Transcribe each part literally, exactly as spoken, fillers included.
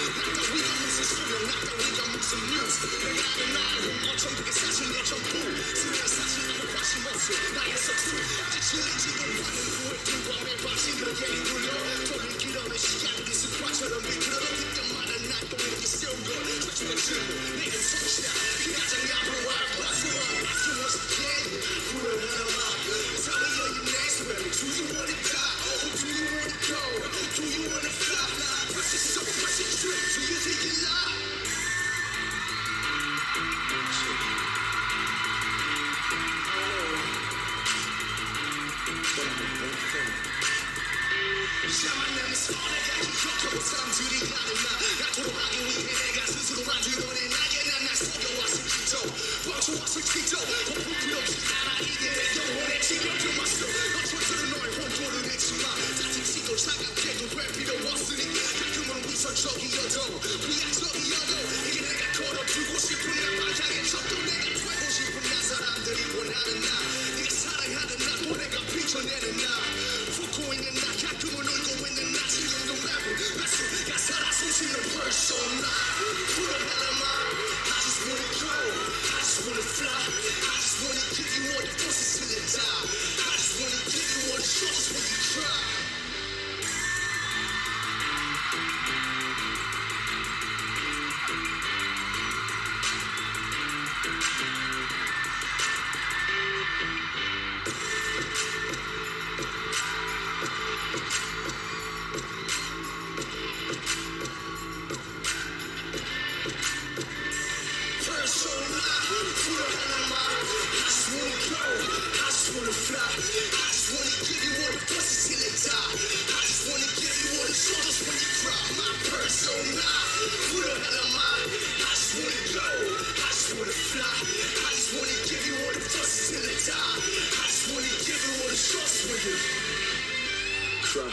따위가 무슨 소명 나 따위가 무슨 뉴스 내가 아는 나를 어쩜 그게 사실 내 전부 수면 사실은 관심 없어 나의 석수 지칠리지도 않는 후회 불과해 빠진 그런 예리 굴러 돈을 길어내 시간이 습관처럼 미끄러워 그때마다 난 또 이렇게 세운 걸 최초의 질문 내가 성실한 가장 야부와 박수와 박수와 스킨 불안하마 Tell me are you next ready do you want it die or do you want to go do you want to fly press it so press it true do you think you lie 샤만남이 선에가 기억하고 사람들이 가는 나 돌아가기 위해 내가 스스로 만들어낸 나의 난날 속여왔을 지도 멈춰왔을 지도 거품 필요 없이 알아 이게 내 영혼의 지겨운 맛으로 너 절대로 너의 혼돈을 내지마 짜증치고 차갑게도 될 필요 없으니 가끔은 위선적이어도 비약적이어도 이게 내가 걸어두고 싶은 나 방향의 척도 내가 되고 싶은 나 사람들이 원하는 나 네가 사랑하는 나 또 내가 비춰내는 나 웃고 있는 나 가끔은 울고 있는 나 지금도 랩을 가수가 살아 숨쉬는 persona 불안하나 I just wanna go I just wanna fly I just wanna give you all the forces till I die I just wanna give you all the shots when you try Cry.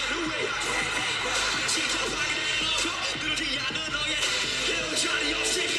늘어지지 않는 너의 헤어져리 없이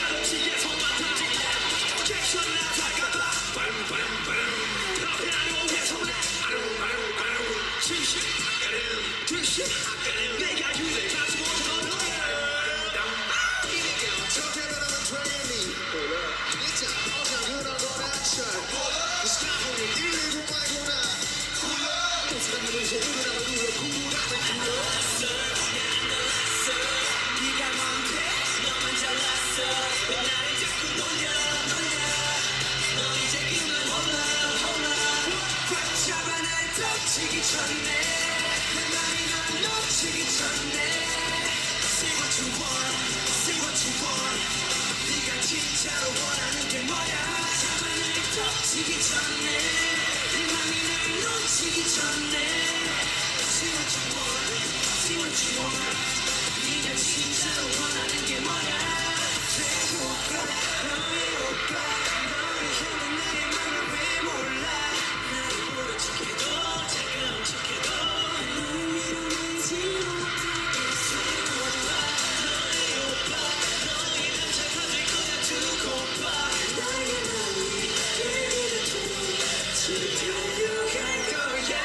찾는 소문을 누려 구라를 불렀어 놀랐어 네가 뭔데 너만 잘났어 왜 나를 자꾸 놀려 놀려 너 이제 그만 홀라 홀라 꽉 잡아 날 덮치기 전에 내 맘이 널 놓치기 전에 Say what you want, say what you want 네가 진짜로 원하는 게 뭐야 잡아 날 덮치기 전에 내 맘이 널 놓치기 전에 Say what you want, say what you want 네가 진짜로 원하는 게 뭐야 최고가 너의 오빠 너를 향한 나의 맘을 왜 몰라 나를 모른 척해도 차가운 척해도 너를 밀어내지 못하겠어 너의 오빠 너의 남자 가질 거야 두고 봐 나의 맘이 이래도 지금 달려갈 거야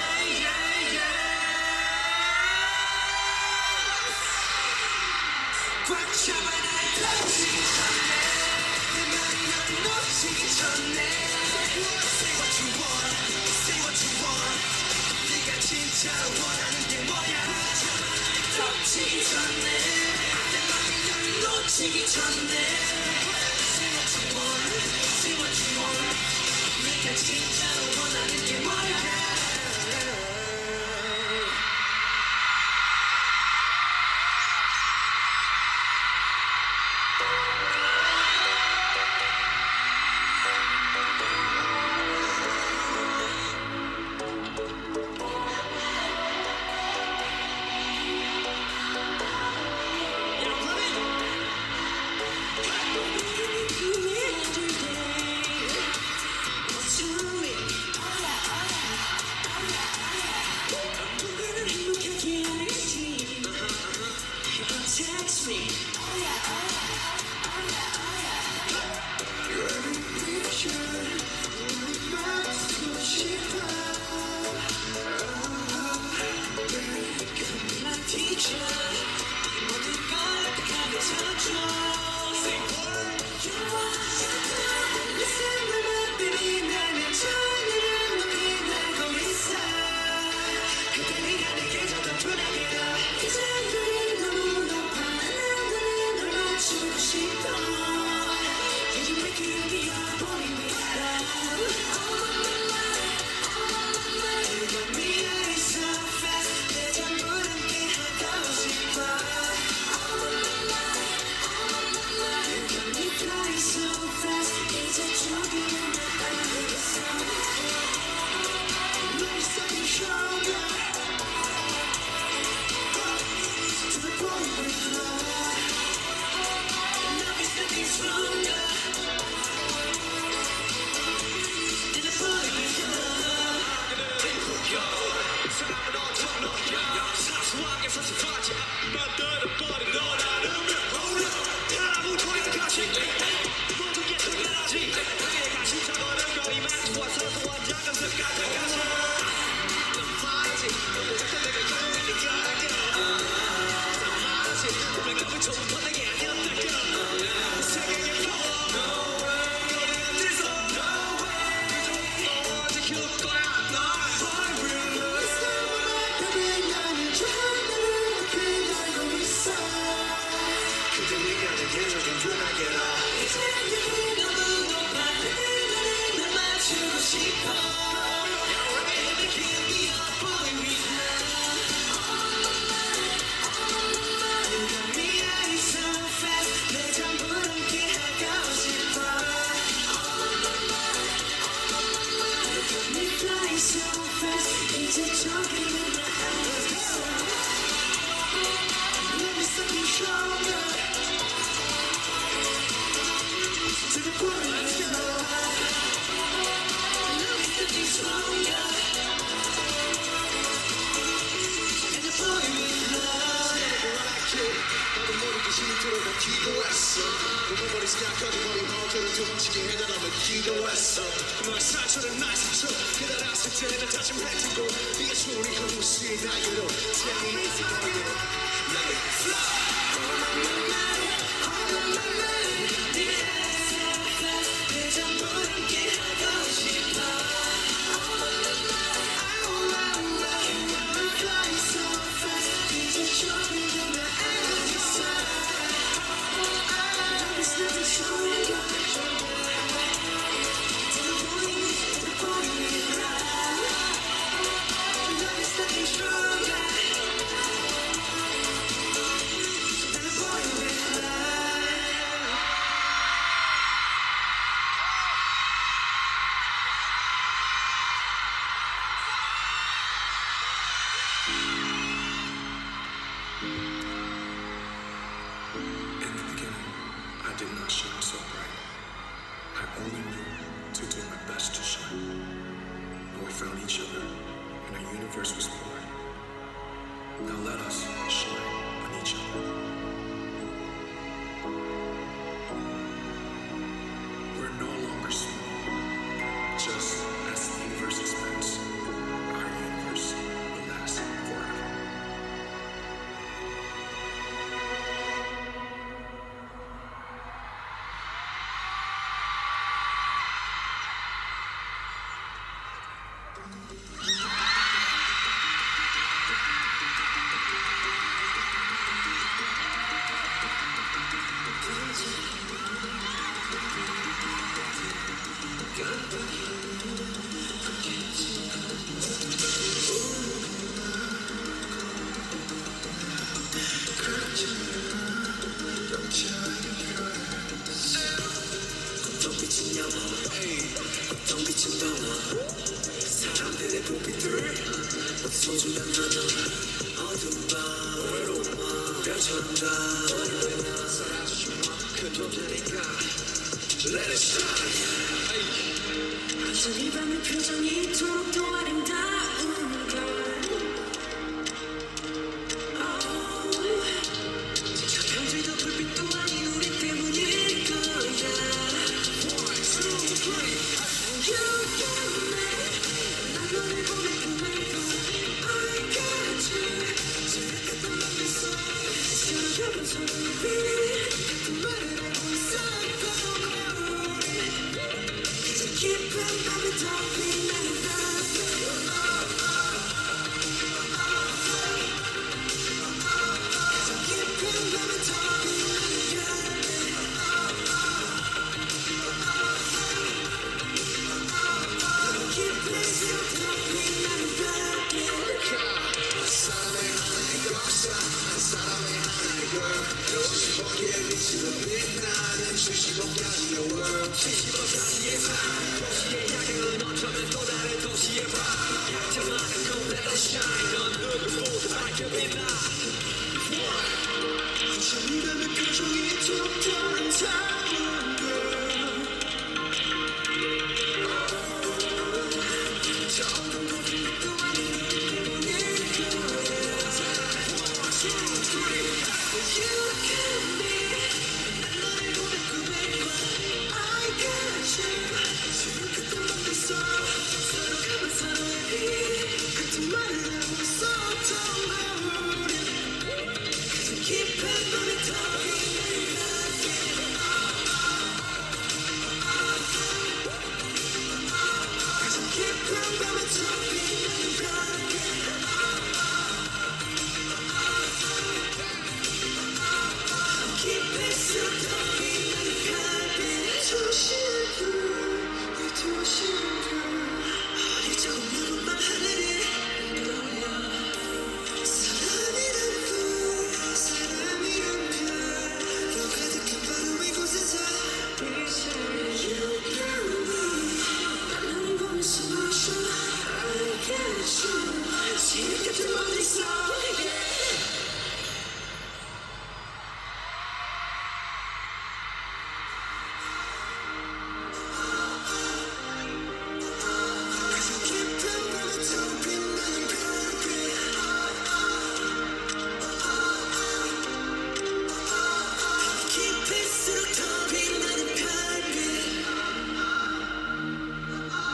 꽉 잡아 날 덮치기 전에 내 맘이 널 놓치기 전에 Say what you want, say what you want 네가 진짜로 원하는 게 뭐야 잡아 날 덮치기 전에 내 맘이 널 놓치기 전에 Say what you want, say what you want 네가 진짜로 원하는 게 뭐야 Text me. Oh yeah, oh yeah, oh yeah, oh yeah. You're every picture, 우리 맞고 싶어. You're my teacher, 이 모든 걸 가르쳐줘. Say word. You're one. 내 삶을 만들이 나는 천일을 높이 날고 있어. 그때 네가 내게 줬던 불안해라. 이제 그리 너무 주고 싶어 You make it be your body me All on my mind, all on my mind You got me high so fast 내 전부를 함께 하고 싶어 All on my mind, all on my mind You got me flying so fast 이제 조금은 날 알겠어 Love is something stronger To the point where it's love Nothing stronger than the boy with love. 사람은 어떤 너야 사소하게 사소하지 맘대로 버린 너라는 hold up 다음부터 여기까지 모든 게 특별하지 내가 진짜 버릇거리만 좋아 사소한 작은 습관 같아서 넌 말하지 너무 작다 내가 영원히 가게 넌 말하지 내가 부처부터 내게 아니었다고 기도했어 부모버리 생각하고 머리 허전을 퉁치게 해달라며 기도했어 그만 상처를 날 스쳐 깨달았을 때는 다짐했던 거 네가 소리 허무시 나이로 태양이 이상하게 나의 flow All on my mind, all on my mind 네가 so fast 내 전부를 함께 하고 싶어 All on my mind, all on my mind not shine so bright. I only knew to do my best to shine. And we found each other, and our universe was born. Now let us shine on each other. We're no longer small, just as the universe expands. Our universe will last forever. 빛은 영화, 어떤 빛은 더워. 사람들의 불빛들 소중한 하나. 어두운 밤 외로운 밤 별처럼 가 사라지지 마. 큰 존재니까 Let it shine. 완전히 밤의 표정이 이토록 더 아름다운 걸. 저 편지도 불빛도 아닌 우리 때문일 거야.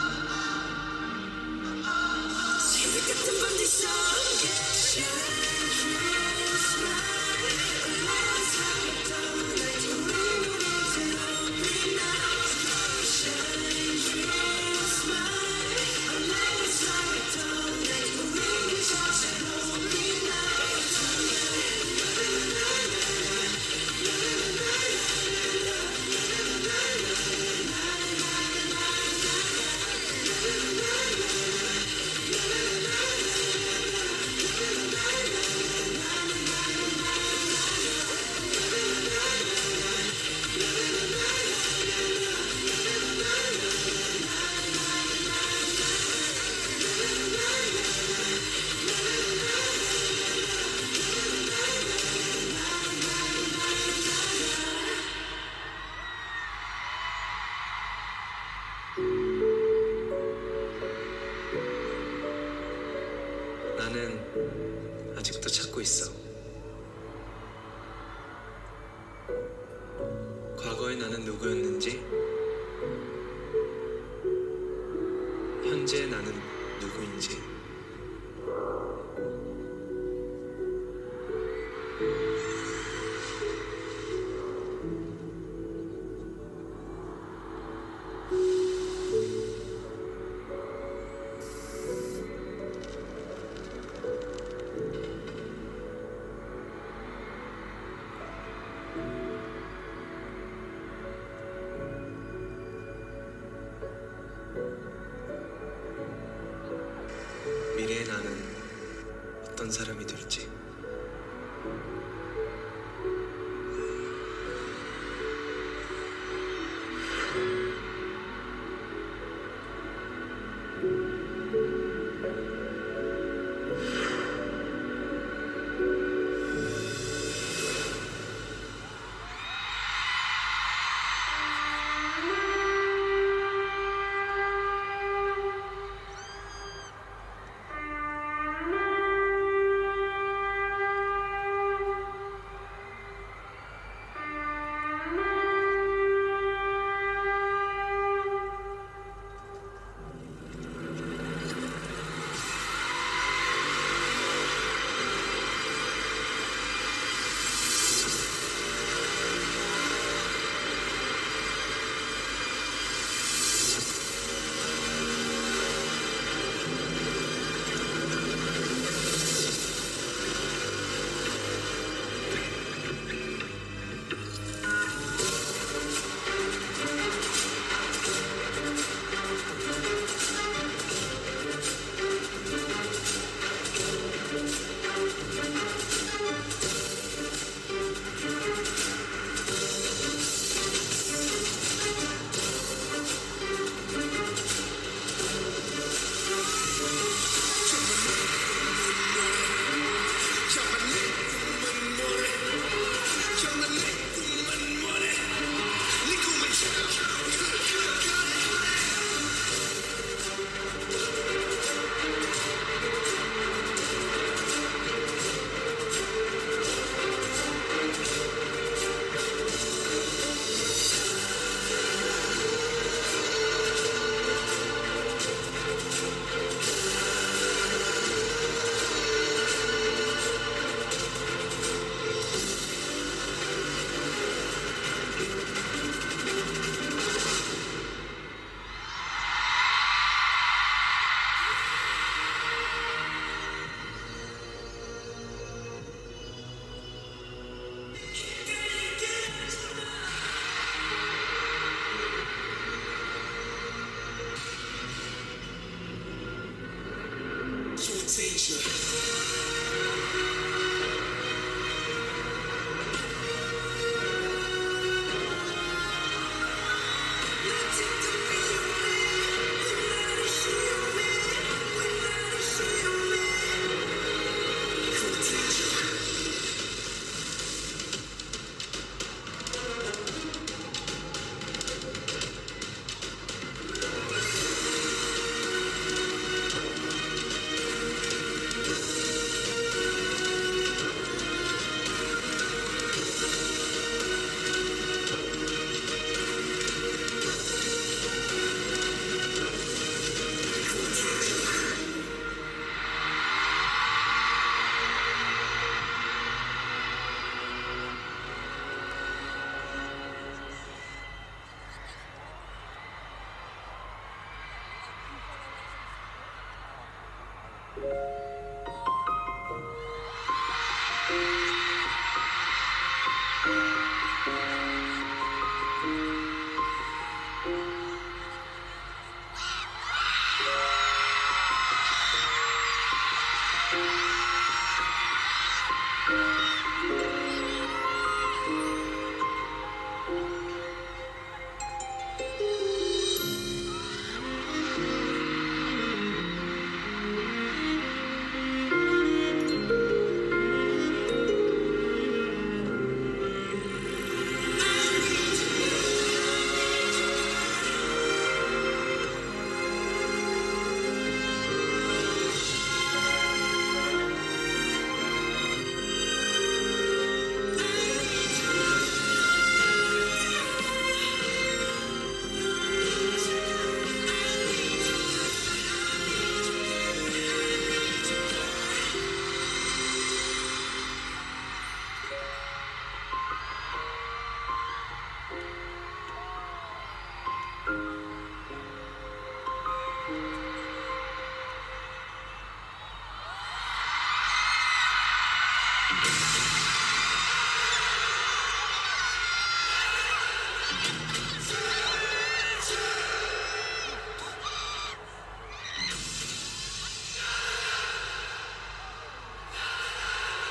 Shine. 나는 아직도 찾고 있어. 과거의 나는 누구였는지, 현재의 나는 누구인지. 미래의 나는 어떤 사람이 될지.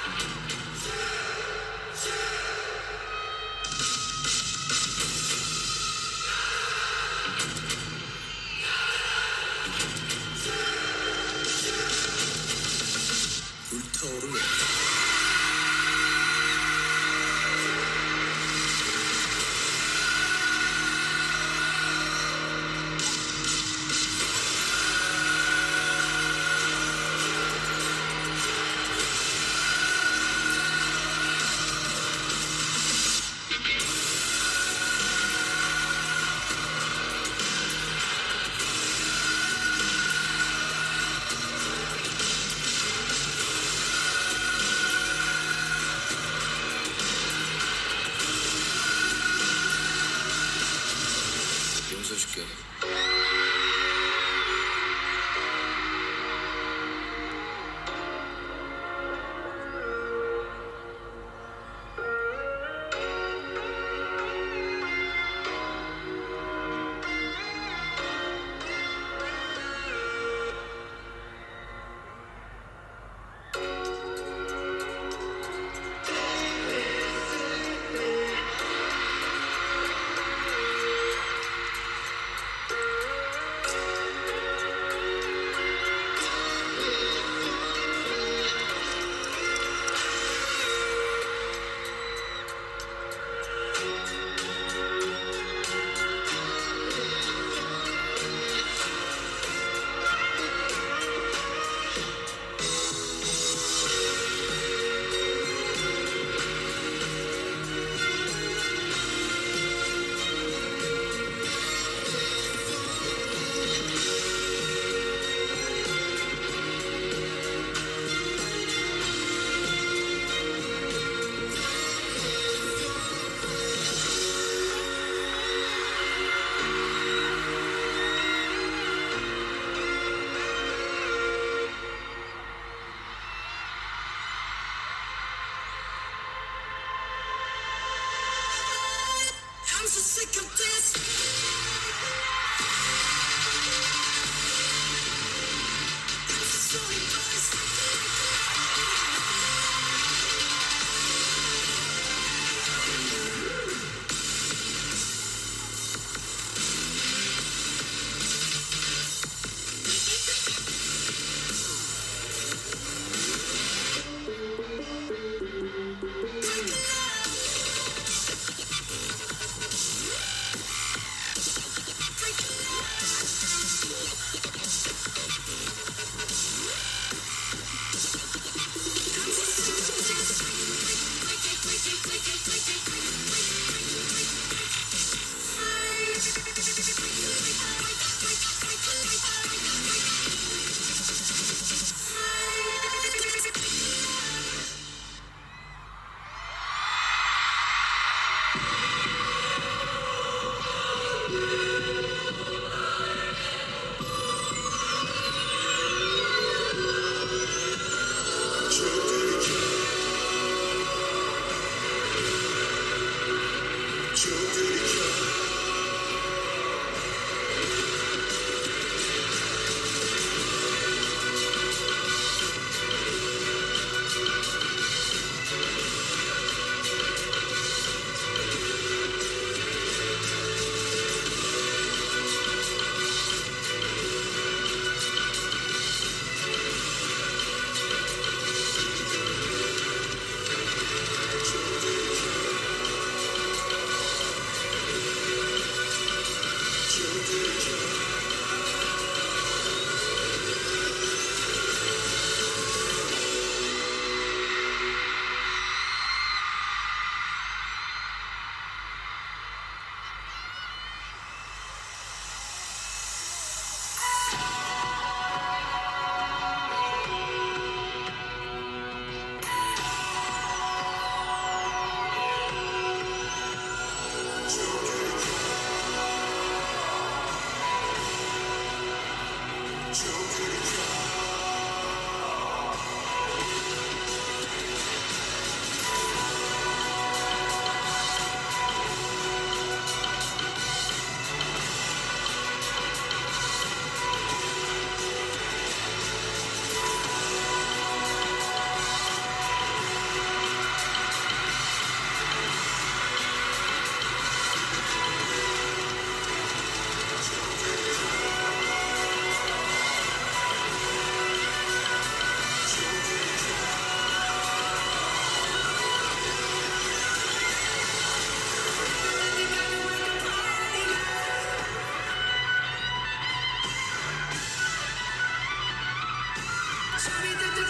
불타오르네.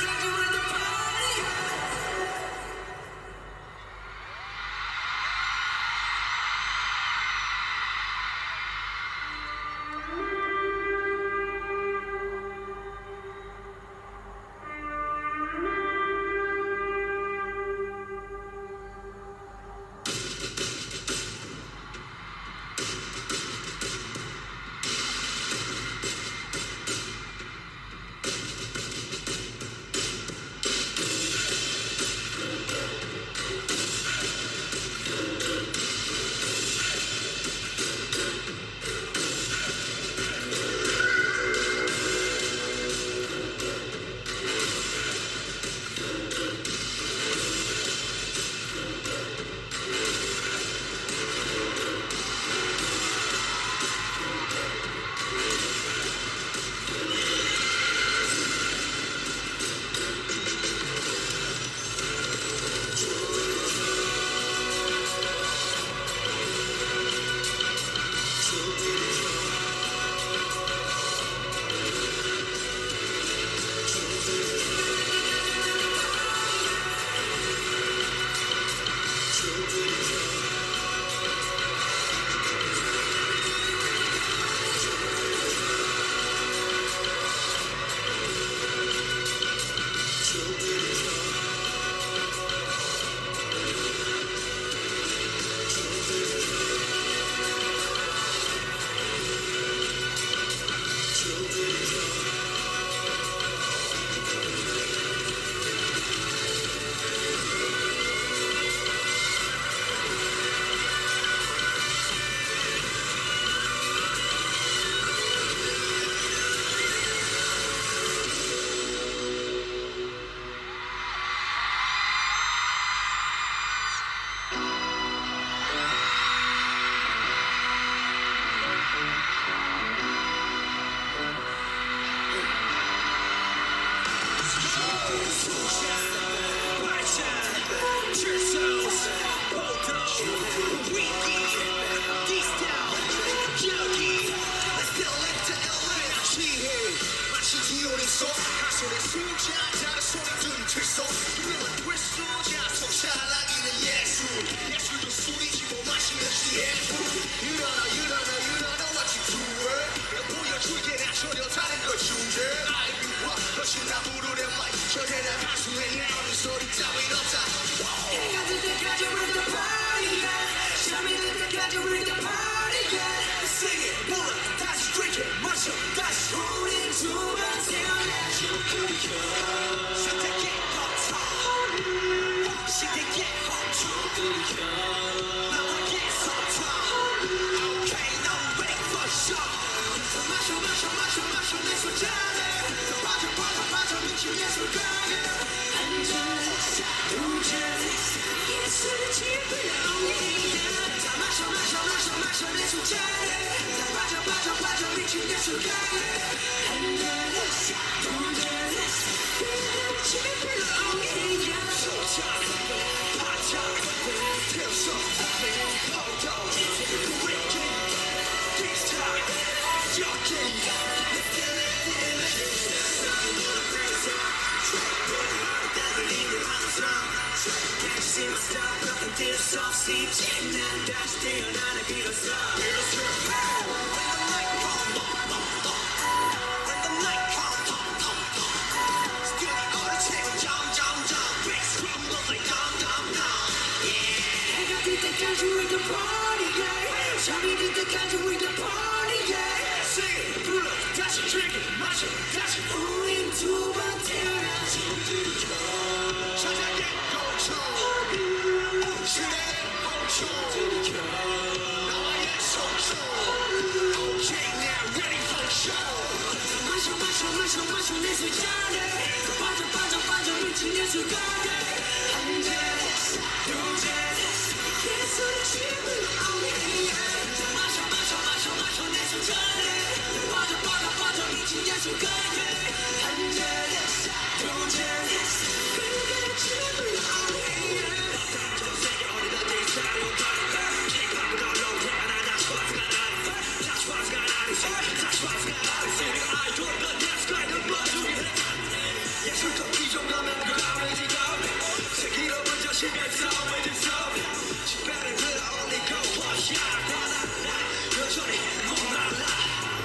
예술적 기적 집에서 외진서 집에는 흘러올리고 허시하거나 여전히 목말라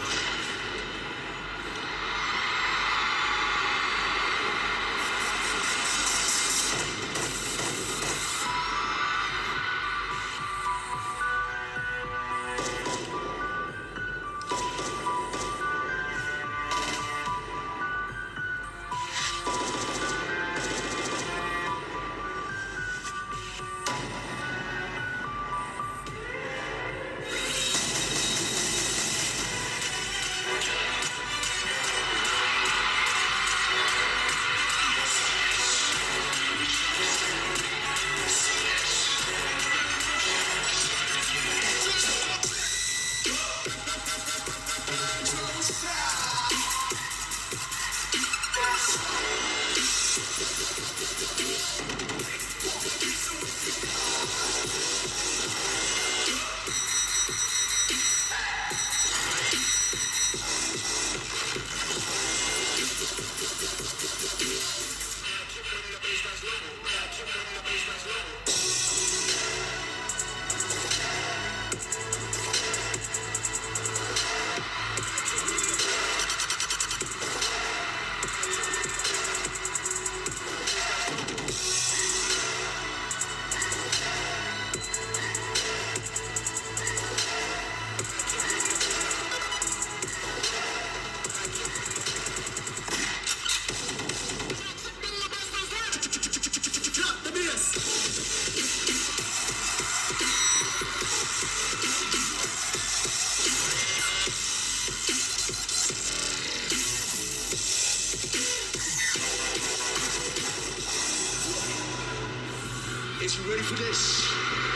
Is you ready for this?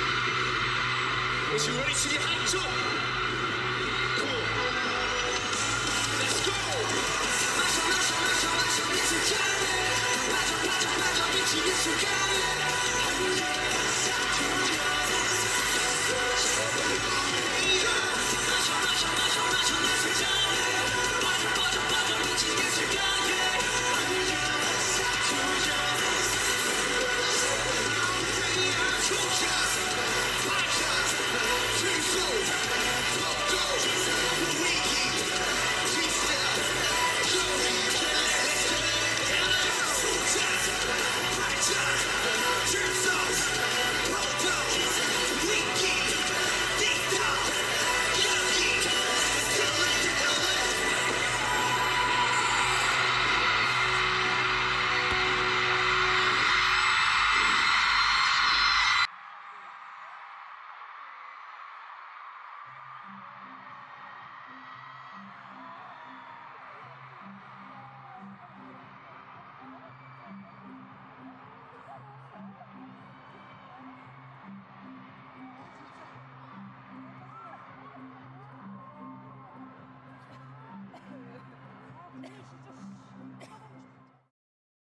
Is you ready to get hyped up? Cool. Let's go! 마셔 마셔 마셔 마셔 이 순간을 마셔 마셔 마셔 미친 이 순간을